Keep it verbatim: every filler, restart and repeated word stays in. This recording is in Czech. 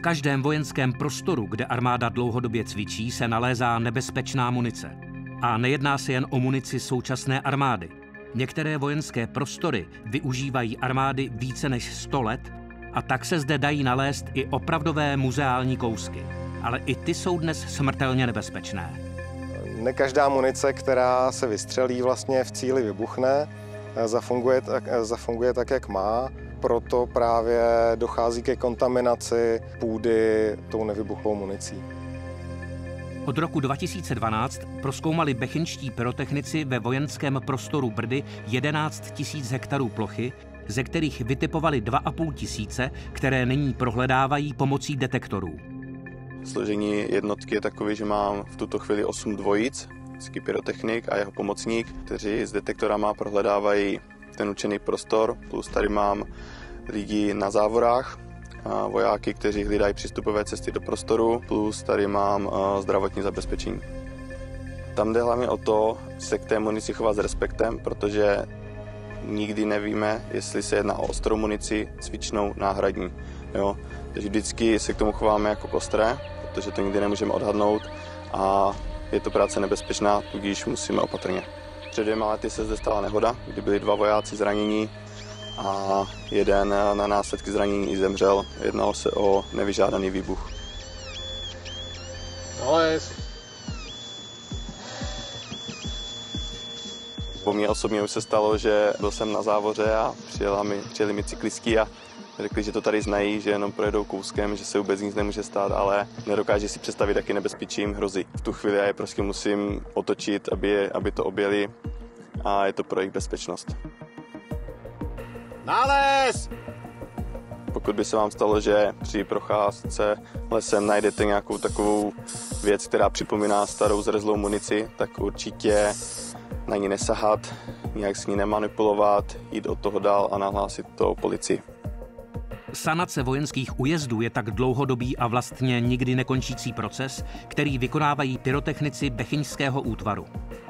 každém vojenském prostoru, kde armáda dlouhodobě cvičí, se nalézá nebezpečná munice. A nejedná se jen o munici současné armády. Některé vojenské prostory využívají armády více než sto let a tak se zde dají nalézt i opravdové muzeální kousky. Ale i ty jsou dnes smrtelně nebezpečné. Ne každá munice, která se vystřelí, vlastně v cíli vybuchne, zafunguje, zafunguje tak, jak má. Proto právě dochází ke kontaminaci půdy tou nevybuchlou municí. Od roku dva tisíce dvanáct prozkoumali bechyňští pyrotechnici ve vojenském prostoru Brdy jedenáct tisíc hektarů plochy, ze kterých vytipovali dva a půl tisíce, které nyní prohledávají pomocí detektorů. Složení jednotky je takové, že mám v tuto chvíli osm dvojic, vždycky pyrotechnik a jeho pomocník, kteří s detektorama prohledávají ten určený prostor, plus tady mám lidi na závorách, a vojáky, kteří hlídají přístupové cesty do prostoru, plus tady mám zdravotní zabezpečení. Tam jde hlavně o to, se k té munici chovat s respektem, protože nikdy nevíme, jestli se jedná o ostrou munici, cvičnou, náhradní. Jo? Takže vždycky se k tomu chováme jako k ostré, protože to nikdy nemůžeme odhadnout a je to práce nebezpečná, tudíž musíme opatrně. Před dvěma lety se zde stala nehoda, kdy byli dva vojáci zranění a jeden na následky zranění i zemřel. Jednalo se o nevyžádaný výbuch. Po mně osobně už se stalo, že byl jsem na závoře a přijeli mi, přijeli mi cyklistky a řekli, že to tady znají, že jenom projedou kouskem, že se vůbec nic nemůže stát, ale nedokáží si představit, jaký nebezpečí jim hrozí. V tu chvíli já je prostě musím otočit, aby, je, aby to objeli a je to pro jejich bezpečnost. Nález! Pokud by se vám stalo, že při procházce lesem najdete nějakou takovou věc, která připomíná starou zrezlou munici, tak určitě na ní nesahat, nějak s ní nemanipulovat, jít od toho dál a nahlásit to policii. Sanace vojenských újezdů je tak dlouhodobý a vlastně nikdy nekončící proces, který vykonávají pyrotechnici bechyňského útvaru.